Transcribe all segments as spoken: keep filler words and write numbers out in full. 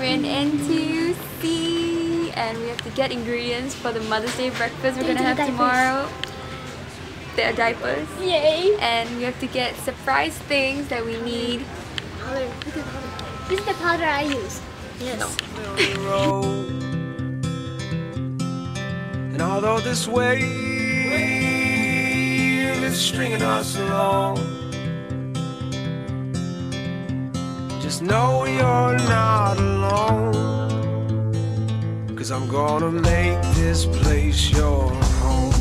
in N T U C and we have to get ingredients for the Mother's Day breakfast we're gonna have tomorrow. There are diapers. Yay! And we have to get surprise things that we need. Powder. This is the powder I use. Yes. No. And although this wave is stringing us along, just know you're not alone, 'cause I'm gonna make this place your home.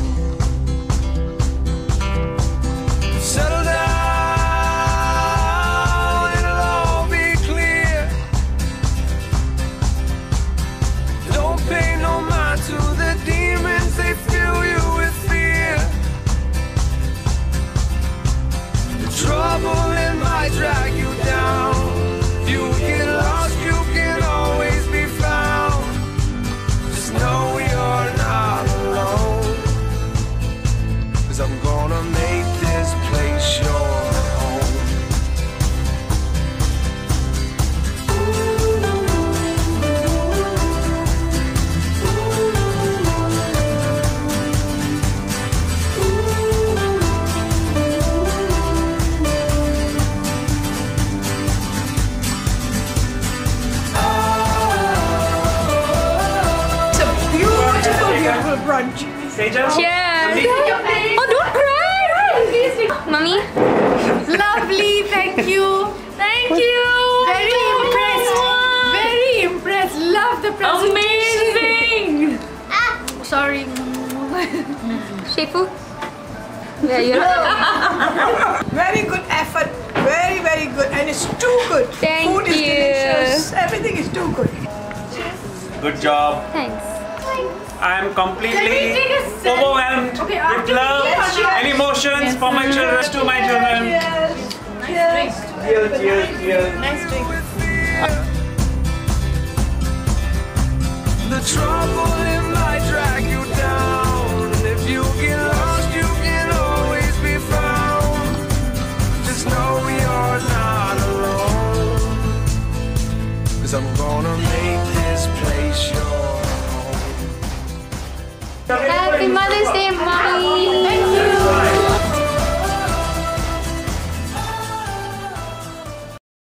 Settle down, it'll all be clear. Don't pay no mind to the demons, they fill you with fear. The trouble it might drag you down. If you get lost, you can always be found. Just know you're not alone, 'cause I'm gonna make this place your home. It's a beautiful, beautiful brunch. Cheers! Oh, don't cry! Mommy? Lovely, thank you. Thank you! Very impressed. Very impressed. Love the presentation. Amazing! Ah, sorry. Shefu? Yeah, you're Very good effort. Very, very good. And it's too good. Thank Food is you. delicious. Everything is too good. Good job. Thanks. I am completely take a sip? overwhelmed Okay, with after love yes, yes. and emotions for my children, to my children. Yes. Yes. Cheers, cheers, cheers. Nice drink. The trouble it might drag you down. If you get lost, you can always be found. Just know you're not alone, 'cause I'm gonna make this place your home. Happy Mother's Day,